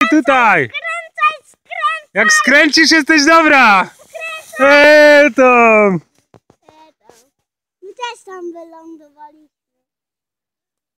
Tutaj! Skręcaj! Jak skręcisz, jesteś dobra! To! My też tam wylądowaliśmy.